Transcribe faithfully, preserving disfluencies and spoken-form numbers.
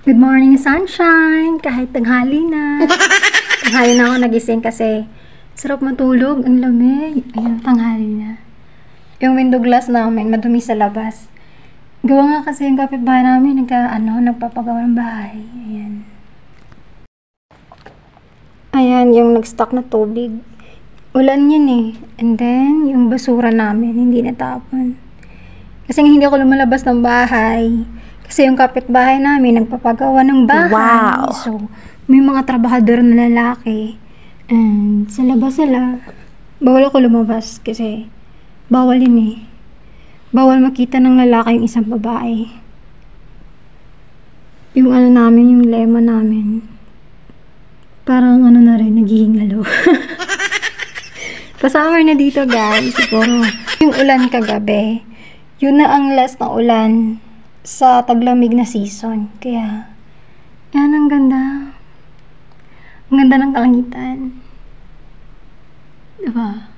Good morning, sunshine! Kahit tanghali na. Tanghali na ako nagising kasi sarap matulog. Ang lamig. Ayun, tanghali na. Yung window glass namin, madumi sa labas. Gawa nga kasi yung kapitbahay namin, nagka, ano, nagpapagawa ng bahay. Ayan. Ayan, yung nag-stock na tubig. Ulan yun eh. And then, yung basura namin, hindi natapon. Kasi hindi ako lumalabas ng bahay. Kasi yung kapitbahay namin, nagpapagawa ng bahay. Wow! So, may mga trabahador na lalaki. And sa labas sila, bawal ako lumabas kasi bawal yun eh. Bawal makita ng lalaki yung isang babae. Yung ano namin, yung lema namin, parang ano na rin, naghihingalo. Pasummer na dito guys, siguro. Yung ulan kagabi, yun na ang last na ulan sa taglamig na season. Kaya, yan, ang ganda. Ang ganda ng kalangitan. Diba?